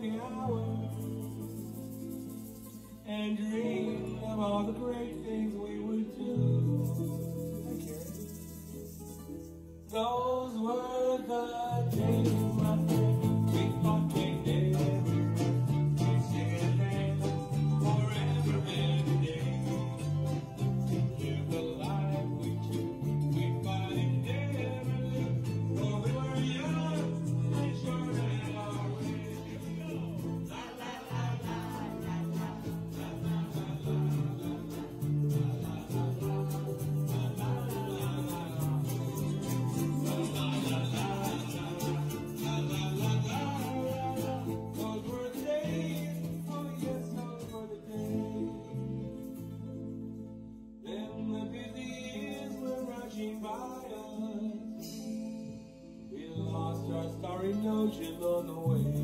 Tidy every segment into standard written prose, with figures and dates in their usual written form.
the hours and dreamed of all the great things we would do. Those were the days, my friend, we thought they never end. We sing and dance forever and a day. Live the life we choose, we fight and never lose. For we were young and short and our way. La la la la la la la la la those were the days, oh yes, those were the days. Then the busy years were rushing by us. We lost our starry notions on the way.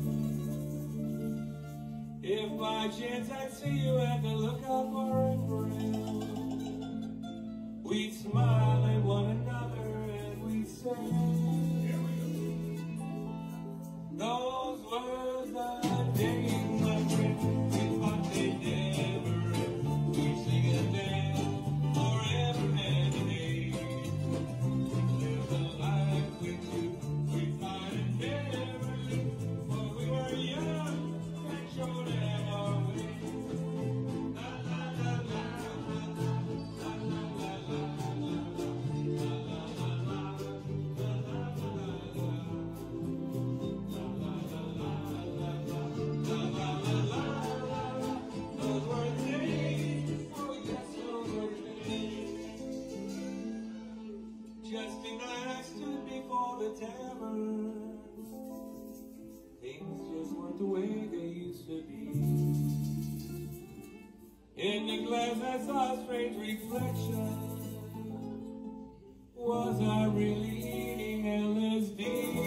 If by chance I'd see you at the lookout bar in Braille, we'd smile at one another and we'd say, those were the days, my friend, we thought they'd never end. We sing and dance forever and a day. Live the life we choose, we fight and never lose. For we were young and short at our way. La la la la la la la la la la those were the days, oh yes, those were the days. Just tonight I stood before the tavern. Things just weren't the way they used to be. In the glass I saw a strange reflection. Was I really eating LSD?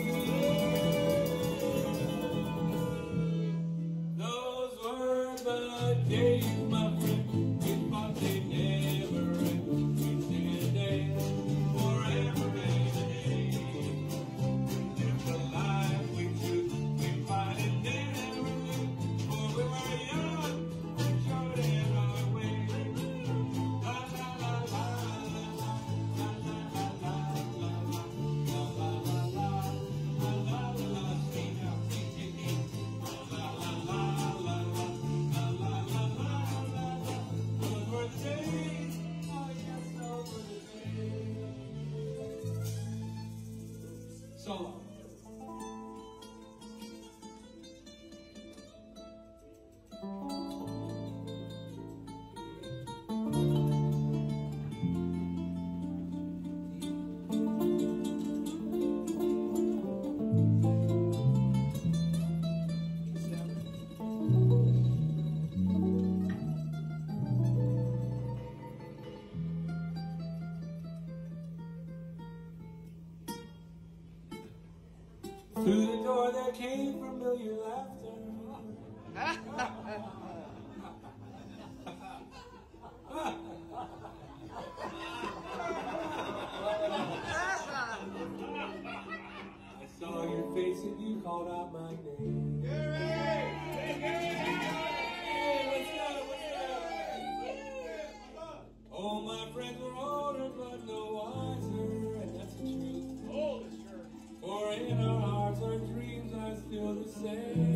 Those were the days, my friend, we thought they'd never end. We'd sing and dance forever and a day. Live the life we choose, we fight and never lose. For we were young and short in our way. La la la la la la la la la la la la la la la la. Sing out, sing, sing, sing. La la la la la. Those were the days, oh yes, those were the days. So long. Through the door there came familiar laughter. I saw your face and you called out my name. Oh, my friends were older but no wiser, and that's the truth. For in our hearts our dreams are still the same.